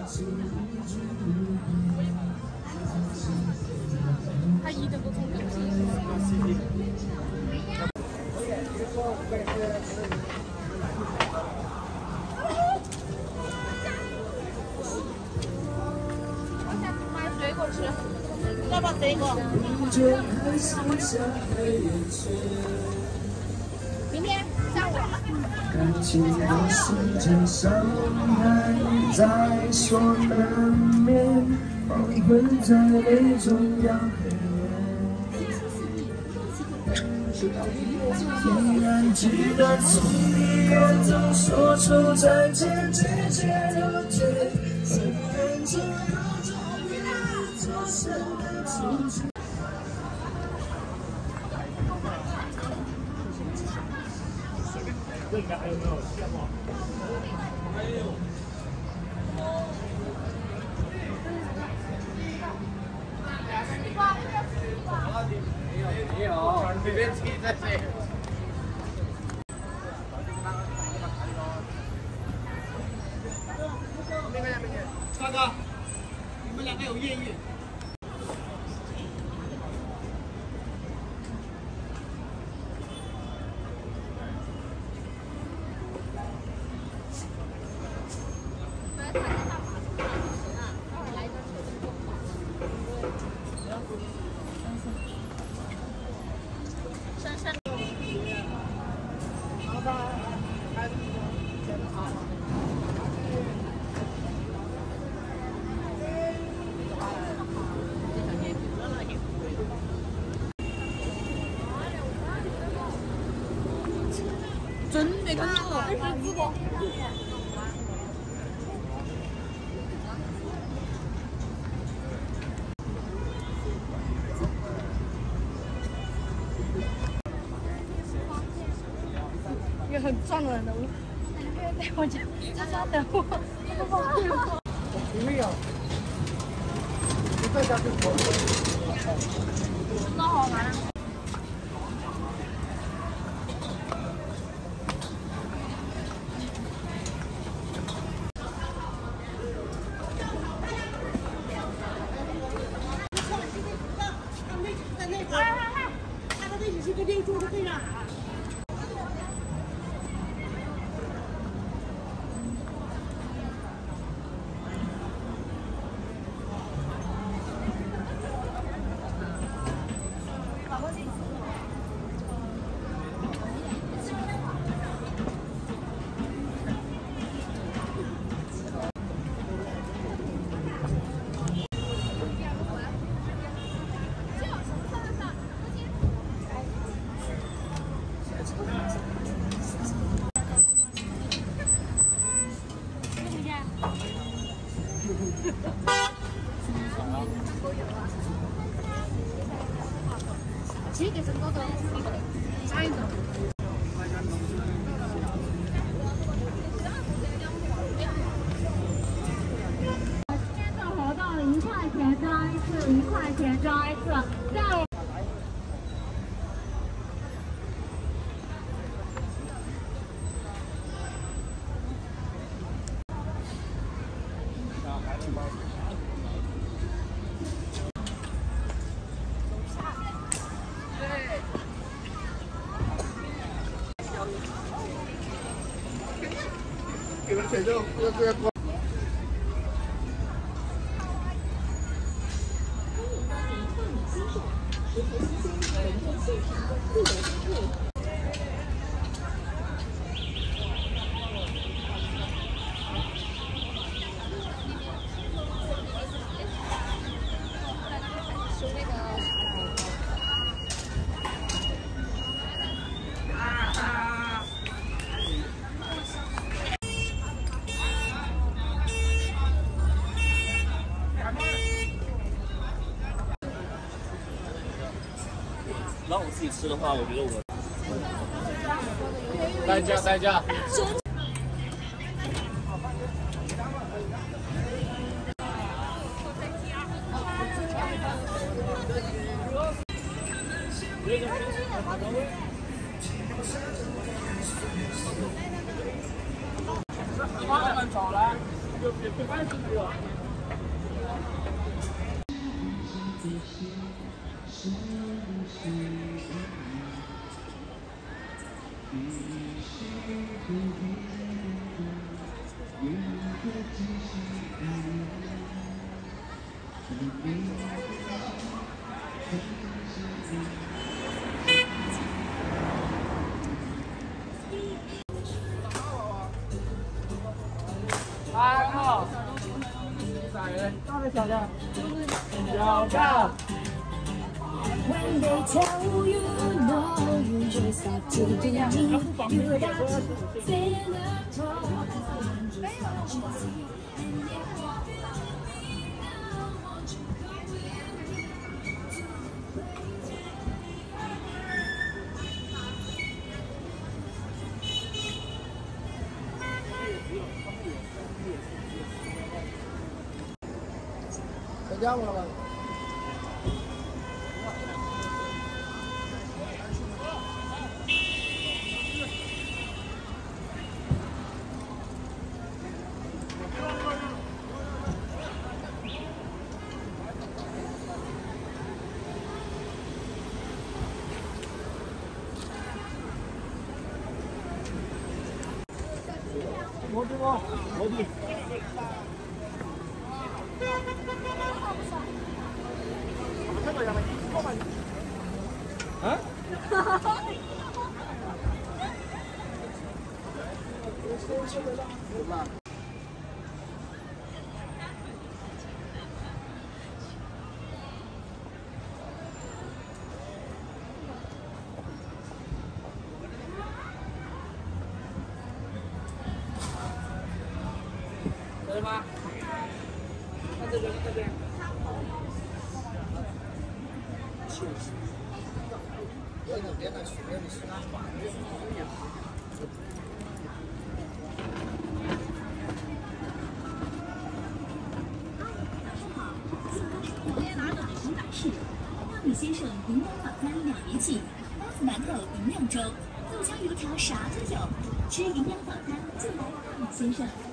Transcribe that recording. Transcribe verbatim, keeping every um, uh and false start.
他一点都从东西。买水果吃，要不水果？明天下午。 感情的世界上还在所难免，黄昏在泪中要黑依然记得从你眼中说出再见，直接的嘴，虽然这有种别做事的出去。 这里面还有没有鲜花？还有。没有，随便吃这些。大哥，你们两个有艳遇？ 真没看到，二十字不？一个很壮的人物，在我家，在家等我，不方便我。 因为啊，你在家就活着。 真的好难。 几点钟到的？下一个。 这次活动一块钱装一次，一块钱装一次，在。 给了水就要这样。 让我自己吃的话，我觉得我代驾代驾。 他们走了。 八号，打人，大的小的，小的。 When they tell you no, you just have to believe. You got to stand up tall. Just what you see. And if you believe me now, won't you come with me to the 回家过了吧？ 摩的吗？摩的。啊？哈哈。可以吗？看这边，这边。别的别的去，别的去。 大米先生营养早餐两仪器，包子馒头营养粥，豆浆油条啥都有，吃营养早餐就来大米先生。